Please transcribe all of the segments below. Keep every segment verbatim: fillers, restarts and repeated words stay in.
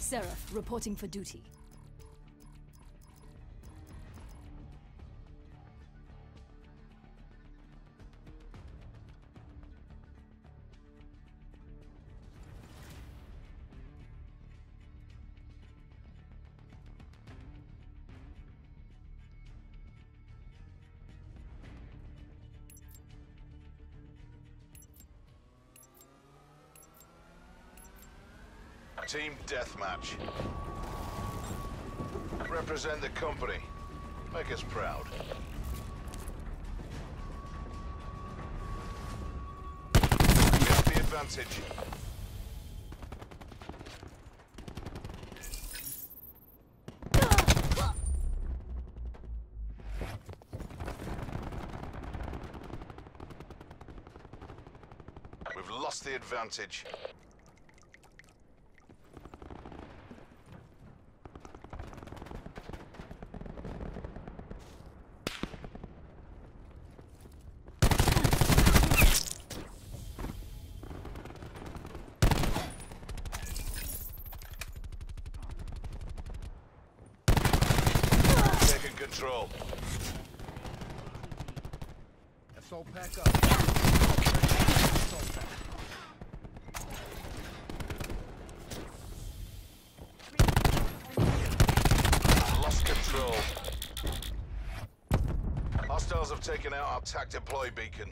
Seraph, reporting for duty. Team Deathmatch. Represent the company. Make us proud. We have the advantage. We've lost the advantage. Control. Assault pack up. Assault pack. Lost control. Hostiles have taken out our TAC deploy beacon.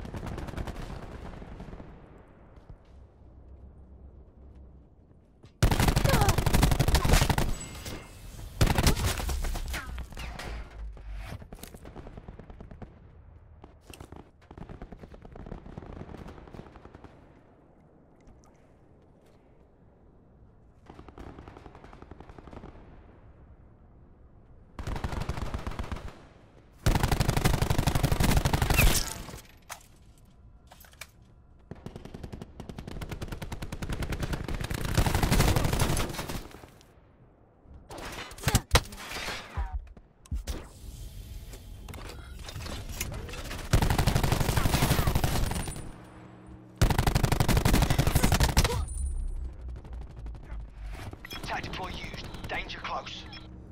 TAC deploy used. Danger close.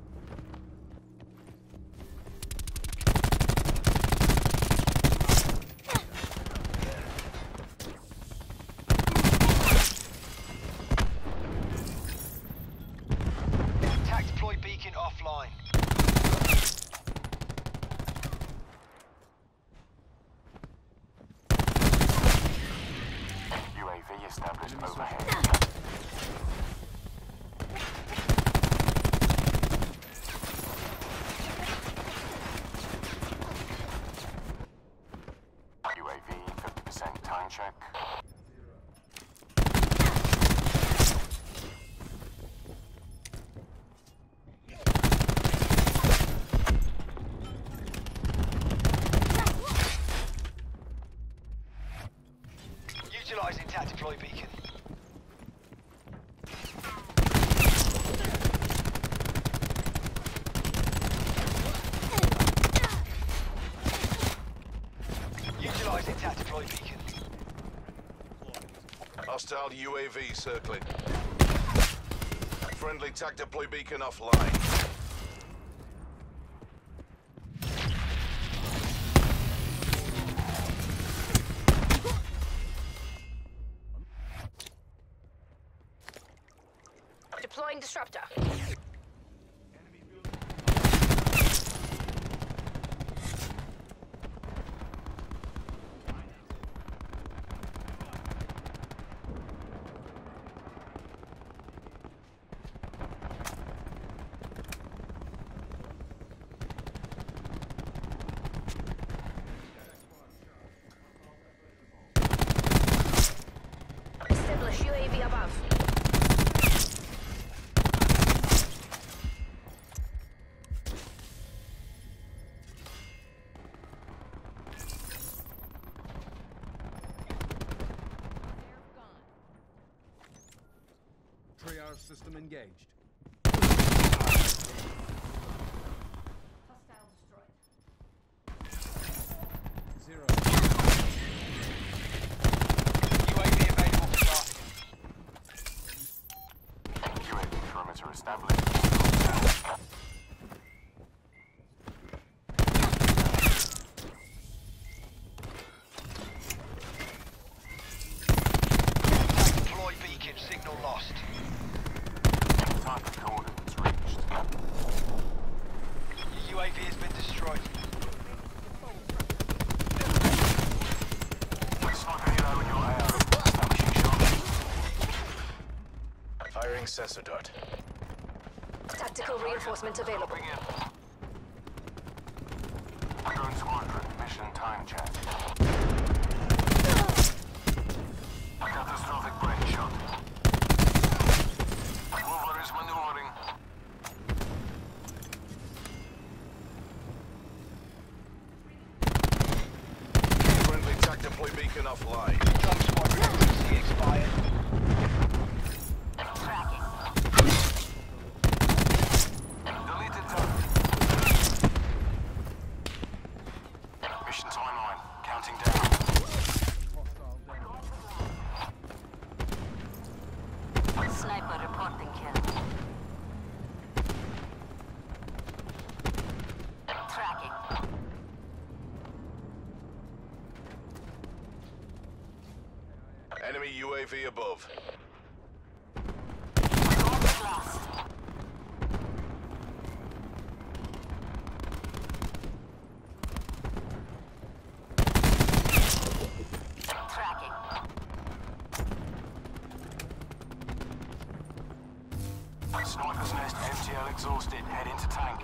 TAC deploy beacon offline. U A V established overhead. U A V fifty percent time check. Utilizing TAC deploy beacon. Utilizing TAC deploy beacon. Hostile U A V circling. Friendly TAC deploy beacon offline. Deploying disruptor. Establish U A V above. Triage system engaged. Hostile destroyed. Zero. U A V available for targeting. U A V established. Deploy beacon, signal lost. Target coordinates reached. Your U A V has been destroyed. Sniper helo in your A O. Establishing shot. Firing sensor dart. Tactical reinforcement available. Bring in. Drone squadron, mission time check. Catastrophic brain shot. Mover is maneuvering. Friendly tac deploy beacon offline. Drone squadron T C expired. Deleted target. Mission timeline. Counting down. Hostile down. Sniper reporting kill. Tracking. Enemy U A V above. Lost. Tracking. Sniper's nest M T L exhausted. Head into tank.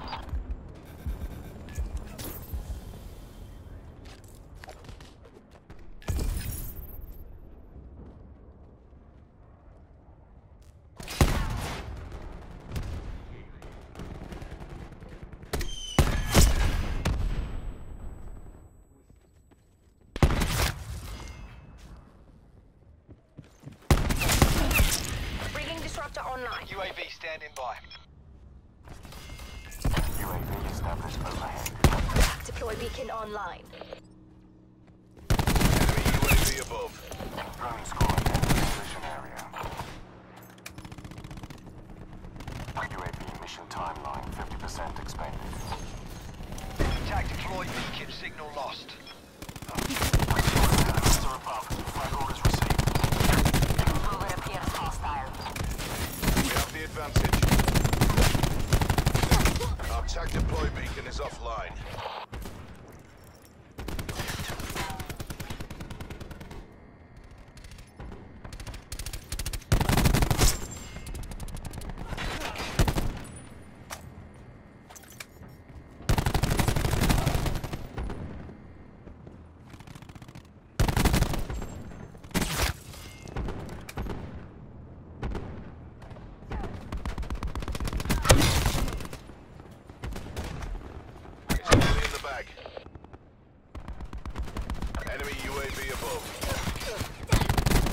Bringing disruptor online. U A V standing by. U A V established overhead. Deploy beacon online. Enemy U A V above. Drone squad entering mission area. U A V mission timeline fifty percent expended. Tac deploy beacon, signal lost. Helicopter above. Flag orders received. Mover appears hostile. We have the advantage. Our tac deploy beacon is offline. It's nearly in the bag. Enemy U A V above.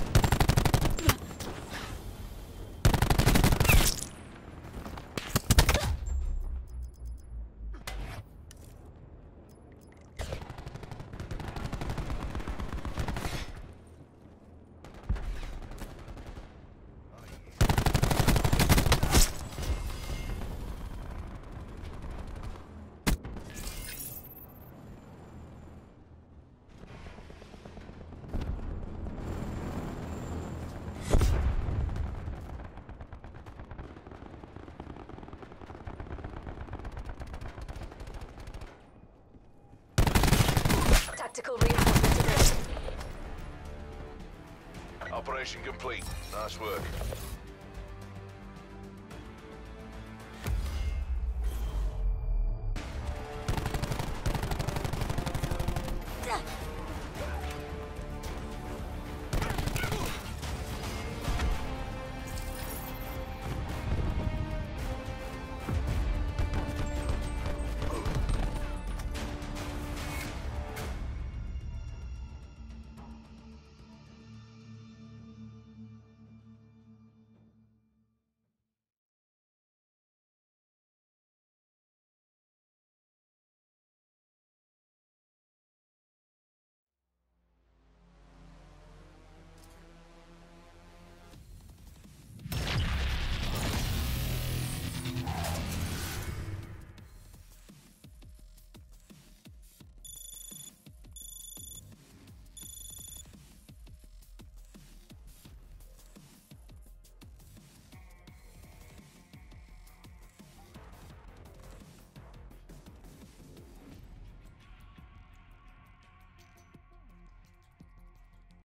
Tactical reinforcement available. Operation complete. Nice work.